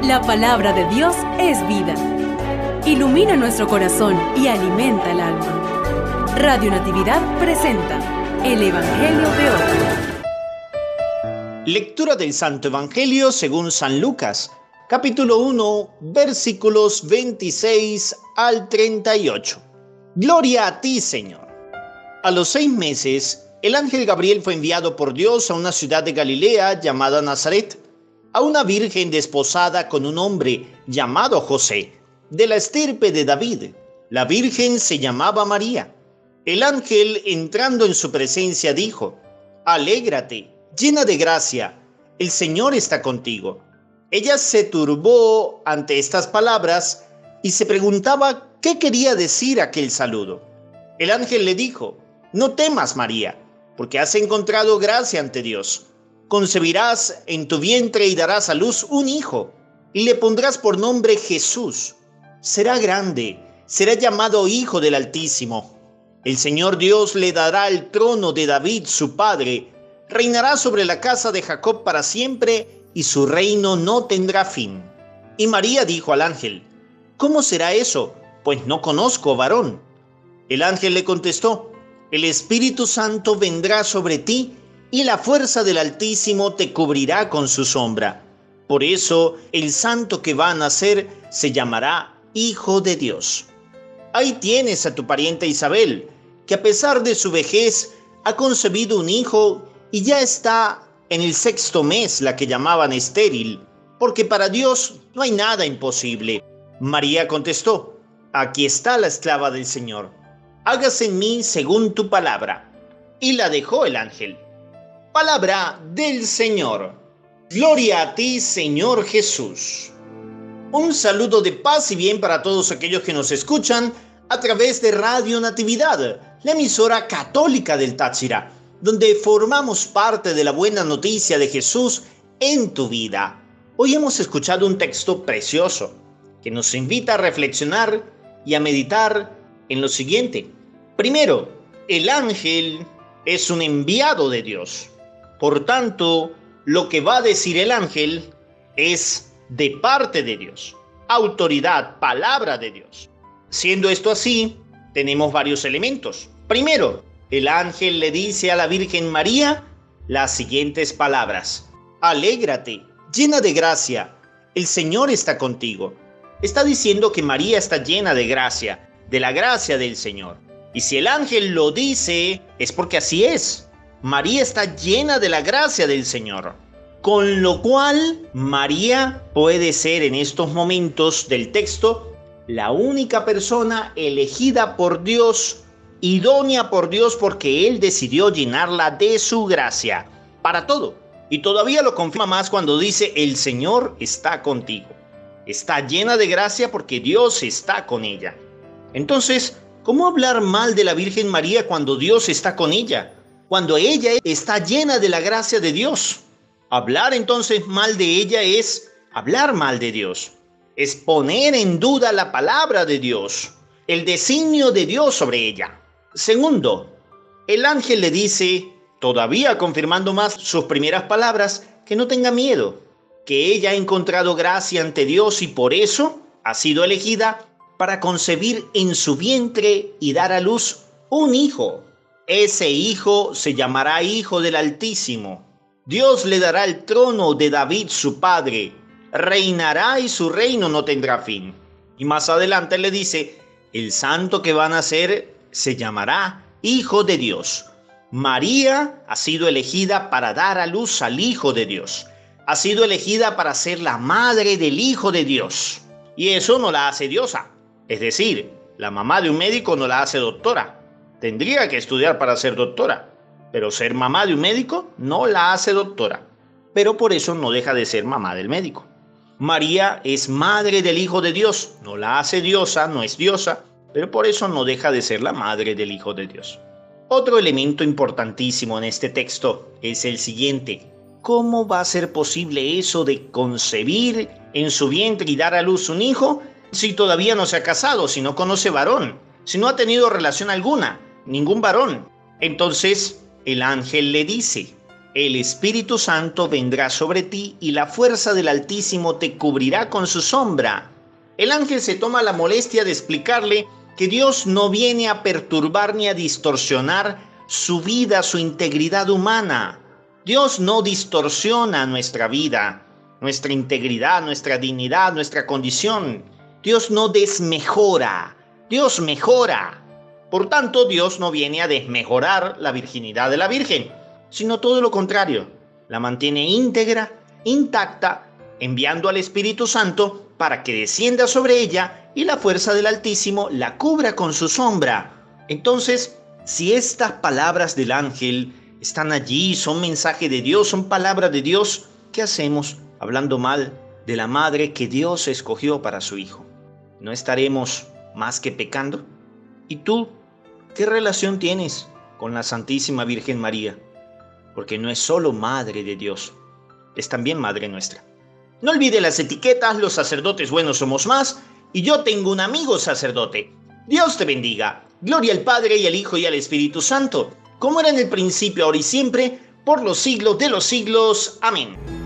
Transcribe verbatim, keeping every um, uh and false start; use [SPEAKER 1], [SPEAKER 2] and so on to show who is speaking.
[SPEAKER 1] La palabra de Dios es vida. Ilumina nuestro corazón y alimenta el alma. Radio Natividad presenta el Evangelio de hoy.
[SPEAKER 2] Lectura del Santo Evangelio según San Lucas, capítulo uno, versículos veintiséis al treinta y ocho. Gloria a ti, Señor. A los seis meses, el ángel Gabriel fue enviado por Dios a una ciudad de Galilea llamada Nazaret, a una virgen desposada con un hombre llamado José, de la estirpe de David. La virgen se llamaba María. El ángel, entrando en su presencia, dijo: Alégrate, llena de gracia, el Señor está contigo. Ella se turbó ante estas palabras y se preguntaba qué quería decir aquel saludo. El ángel le dijo: No temas, María, porque has encontrado gracia ante Dios. Concebirás en tu vientre y darás a luz un hijo, y le pondrás por nombre Jesús. Será grande, será llamado Hijo del Altísimo. El Señor Dios le dará el trono de David, su padre. Reinará sobre la casa de Jacob para siempre, y su reino no tendrá fin. Y María dijo al ángel: ¿Cómo será eso? Pues no conozco varón. El ángel le contestó: El Espíritu Santo vendrá sobre ti, y la fuerza del Altísimo te cubrirá con su sombra. Por eso, el santo que va a nacer se llamará Hijo de Dios. Ahí tienes a tu pariente Isabel, que a pesar de su vejez ha concebido un hijo y ya está en el sexto mes, la que llamaban estéril, porque para Dios no hay nada imposible. María contestó: Aquí está la esclava del Señor. Hágase en mí según tu palabra. Y la dejó el ángel. Palabra del Señor. Gloria a ti, Señor Jesús. Un saludo de paz y bien para todos aquellos que nos escuchan a través de Radio Natividad, la emisora católica del Táchira, donde formamos parte de la buena noticia de Jesús en tu vida. Hoy hemos escuchado un texto precioso que nos invita a reflexionar y a meditar en lo siguiente. Primero, el ángel es un enviado de Dios. Por tanto, lo que va a decir el ángel es de parte de Dios. Autoridad, palabra de Dios. Siendo esto así, tenemos varios elementos. Primero, el ángel le dice a la Virgen María las siguientes palabras: Alégrate, llena de gracia, el Señor está contigo. Está diciendo que María está llena de gracia, de la gracia del Señor. Y si el ángel lo dice, es porque así es. María está llena de la gracia del Señor. Con lo cual, María puede ser en estos momentos del texto la única persona elegida por Dios, idónea por Dios, porque Él decidió llenarla de su gracia para todo. Y todavía lo confirma más cuando dice: el Señor está contigo. Está llena de gracia porque Dios está con ella. Entonces, ¿cómo hablar mal de la Virgen María cuando Dios está con ella? Cuando ella está llena de la gracia de Dios. Hablar entonces mal de ella es hablar mal de Dios. Es poner en duda la palabra de Dios, el designio de Dios sobre ella. Segundo, el ángel le dice, todavía confirmando más sus primeras palabras, que no tenga miedo, que ella ha encontrado gracia ante Dios y por eso ha sido elegida para concebir en su vientre y dar a luz un hijo. Ese hijo se llamará Hijo del Altísimo. Dios le dará el trono de David su padre. Reinará y su reino no tendrá fin. Y más adelante le dice, el santo que va a nacer se llamará Hijo de Dios. María ha sido elegida para dar a luz al Hijo de Dios. Ha sido elegida para ser la madre del Hijo de Dios. Y eso no la hace diosa. Es decir, la mamá de un médico no la hace doctora. Tendría que estudiar para ser doctora. Pero ser mamá de un médico no la hace doctora. Pero por eso no deja de ser mamá del médico. María es madre del Hijo de Dios. No la hace diosa, no es diosa. Pero por eso no deja de ser la madre del Hijo de Dios. Otro elemento importantísimo en este texto es el siguiente. ¿Cómo va a ser posible eso de concebir en su vientre y dar a luz un hijo si todavía no se ha casado, si no conoce varón, si no ha tenido relación alguna, ningún varón? Entonces el ángel le dice, El Espíritu Santo vendrá sobre ti y la fuerza del Altísimo te cubrirá con su sombra. El ángel se toma la molestia de explicarle que Dios no viene a perturbar ni a distorsionar su vida, su integridad humana. Dios no distorsiona nuestra vida, nuestra integridad, nuestra dignidad, nuestra condición. Dios no desmejora, Dios mejora. Por tanto, Dios no viene a desmejorar la virginidad de la Virgen, sino todo lo contrario. La mantiene íntegra, intacta, enviando al Espíritu Santo para que descienda sobre ella y la fuerza del Altísimo la cubra con su sombra. Entonces, si estas palabras del ángel están allí, son mensaje de Dios, son palabra de Dios, ¿qué hacemos hablando mal de la madre que Dios escogió para su hijo? ¿No estaremos más que pecando? ¿Y tú, qué relación tienes con la Santísima Virgen María? Porque no es solo Madre de Dios, es también Madre nuestra. No olvide las etiquetas, los sacerdotes buenos somos más, y yo tengo un amigo sacerdote. Dios te bendiga. Gloria al Padre, y al Hijo, y al Espíritu Santo, como era en el principio, ahora y siempre, por los siglos de los siglos. Amén.